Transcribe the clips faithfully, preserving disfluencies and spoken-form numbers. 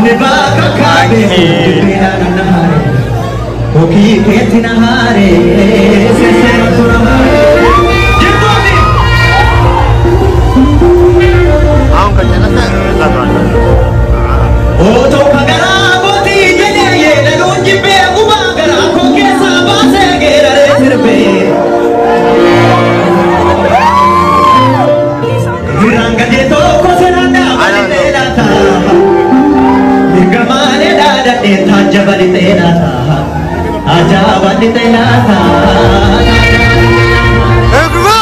baka kabe bina nahare oki keti nahare se se turahare jitto ami aun kanyana se ladwana o to kagara boti jene ye lalunji be ubagara ko ke saba se gera re sirbe viranga de to ko seranda bale lata gamane dada de thaja bali tela tha aja bali tela tha egwa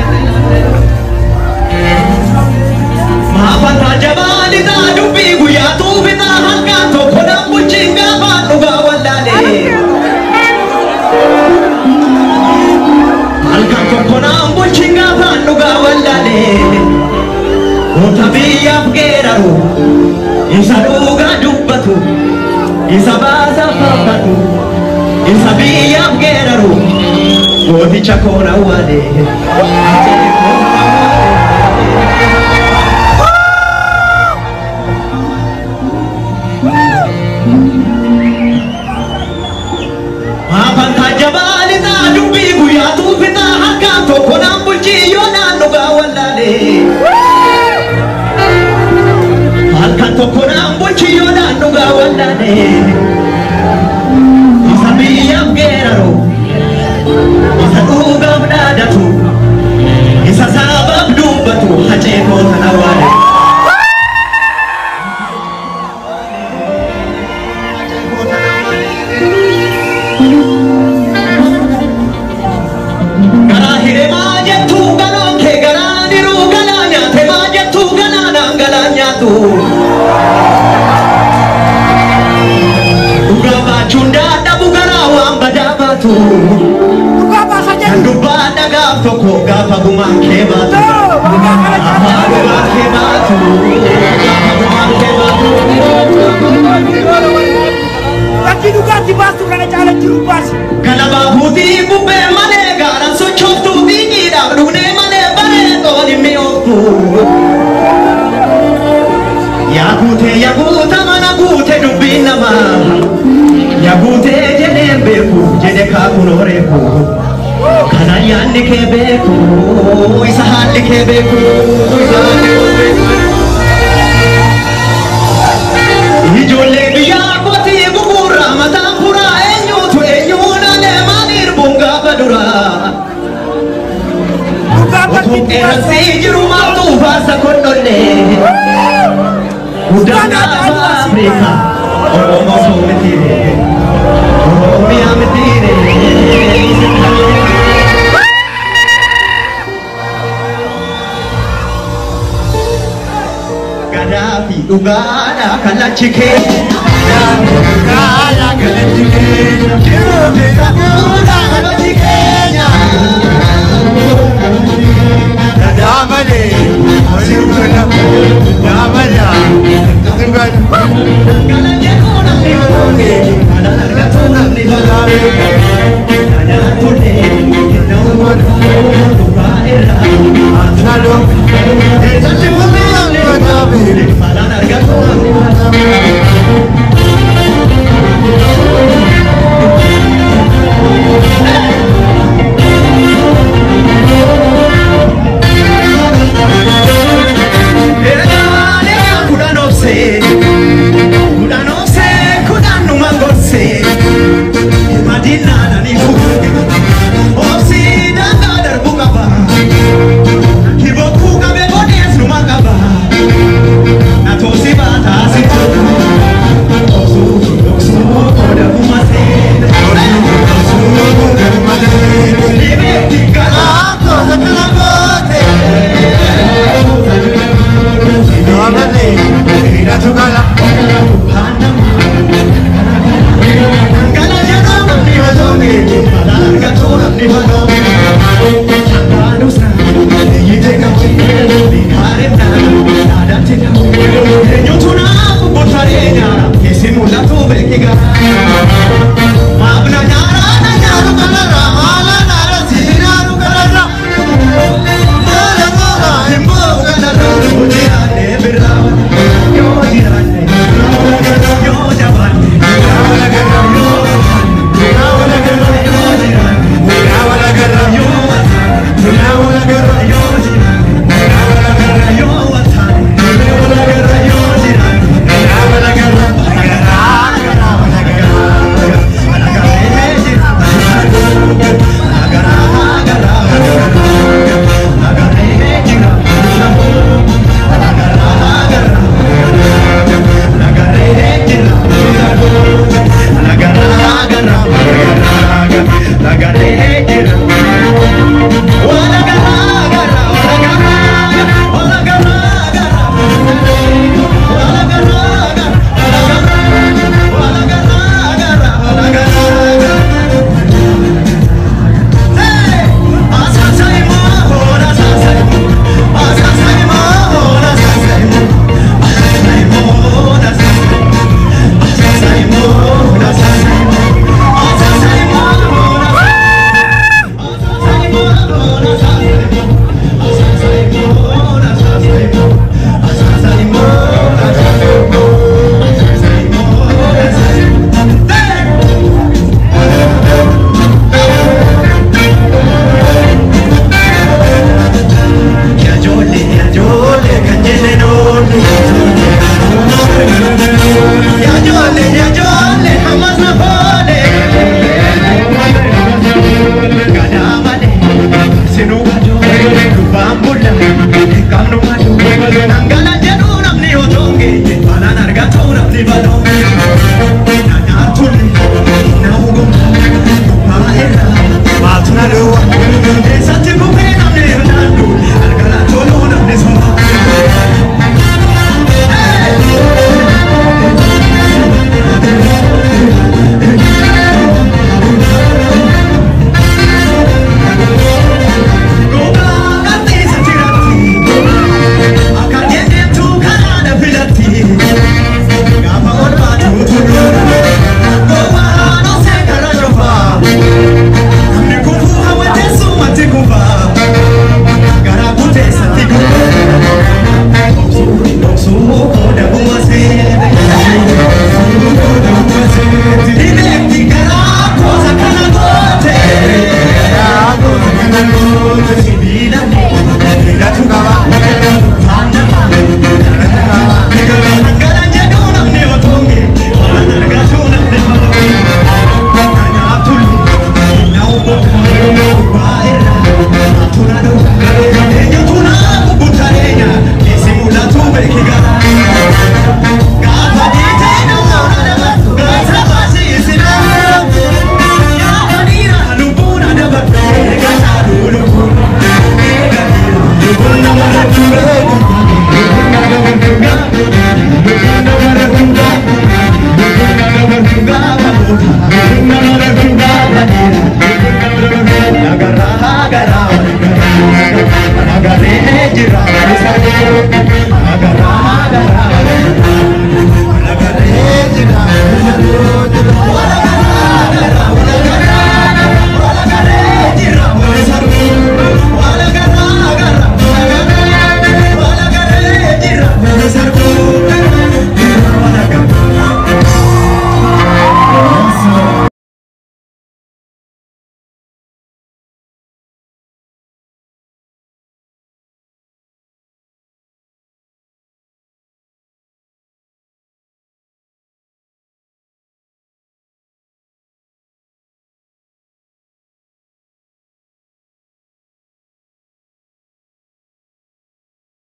ma thaja bali ta dubi guya tu bita hakka to khoda puchinga banuga wallale halka to khoda puchinga banuga wallale o tabiya geraru isaruga dubbatu isabasa fakatu isabiya geraru odi chakona wale Apanta jabali ta dubi guya tu fita hakka to kona bulchi yona nuga wallale Alkanto kona mbochi yoda nuga wandane Isabiya mgeraro Isa uga mdadatu Isa sabab dubatu hache kota nawale Gara hire maje tu gano ke gara niru galanya Te maje tu gana nangalanya tu Chunda da bugarawa badabatu Baba saja Dubana gaf toko gafa bumanke batu Bumanke batu Bumanke batu Lagi juga dibantu karena jalan jerupas Kana bahuti bube male garan so choktu dingi da rune male bare to ni meoku Yagute yaguta mana gute dubina ma Yagute jene beku jene kakunore ku kana yanne ke beku isa halle ke beku ijolle biya koti gugura mata pura enyu to enyu na le manir bunga badura Otu erasi jiru matu basa kondolle Udana Afrika Oromo sometire Oromia metire Gaddafi ugana kalachike Ugana kalachike Jirubi kabuda kalachike Dadamale Damala